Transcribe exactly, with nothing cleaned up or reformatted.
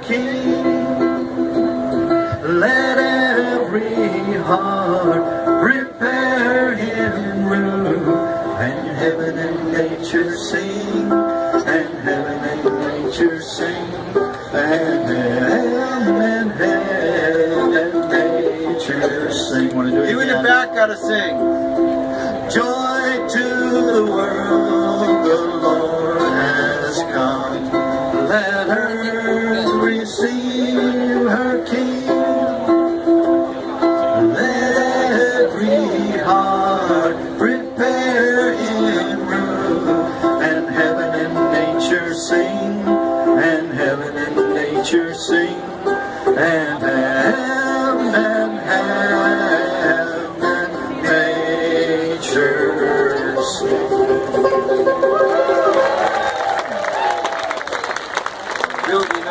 King. Let every heart prepare Him room, and heaven and nature sing, and heaven and nature sing, and heaven and heaven and nature sing. Want to do it You in the back gotta sing. Joy to the world, the Lord has come. Let earth receive her King. Let every heart prepare Him room, and heaven and nature sing, and heaven and nature sing, and heaven and heaven nature sing. Really